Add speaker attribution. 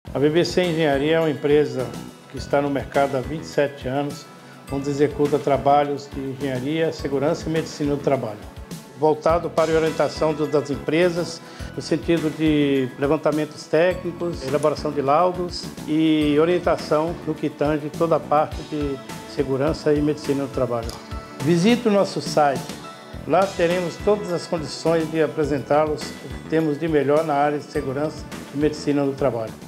Speaker 1: A BBC Engenharia é uma empresa que está no mercado há 27 anos, onde executa trabalhos de engenharia, segurança e medicina do trabalho, voltado para a orientação das empresas, no sentido de levantamentos técnicos, elaboração de laudos e orientação no que tange toda a parte de segurança e medicina do trabalho. Visite o nosso site, lá teremos todas as condições de apresentá-los o que temos de melhor na área de segurança e medicina do trabalho.